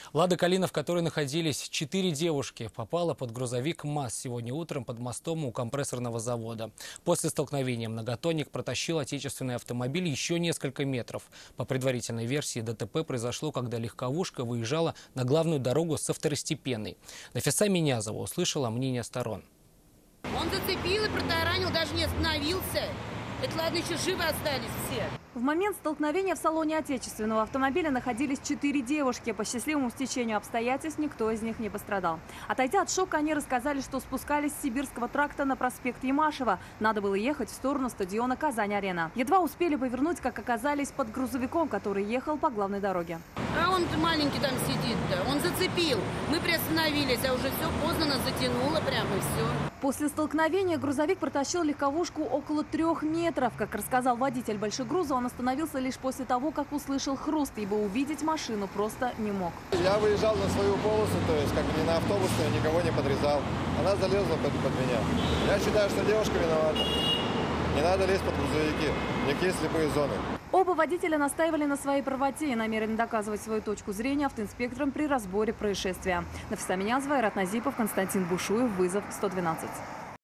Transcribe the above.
Лада Калина, в которой находились 4 девушки, попала под грузовик МАЗ сегодня утром под мостом у компрессорного завода. После столкновения многотонник протащил отечественный автомобиль еще несколько метров. По предварительной версии, ДТП произошло, когда легковушка выезжала на главную дорогу со второстепенной. Нафиса Минязова услышала мнение сторон. Он зацепил и протаранил, даже не остановился. Это ладно, еще живы остались все. В момент столкновения в салоне отечественного автомобиля находились 4 девушки. По счастливому стечению обстоятельств никто из них не пострадал. Отойдя от шока, они рассказали, что спускались с Сибирского тракта на проспект Ямашева. Надо было ехать в сторону стадиона «Казань-Арена». Едва успели повернуть, как оказались под грузовиком, который ехал по главной дороге. А он маленький там сидит-то. Он зацепил. Мы приостановились, а уже все поздно, нас затянуло прямо и все. После столкновения грузовик протащил легковушку около 3 метров. Как рассказал водитель большегруза, он остановился лишь после того, как услышал хруст, ибо увидеть машину просто не мог. Я выезжал на свою полосу, то есть как бы не на автобусную, никого не подрезал. Она залезла под меня. Я считаю, что девушка виновата. Не надо лезть под грузовики, у них есть слепые зоны. Оба водителя настаивали на своей правоте и намерены доказывать свою точку зрения автоинспекторам при разборе происшествия. Нафиса Минязова, Айрат Назипов, Константин Бушуев. Вызов 112.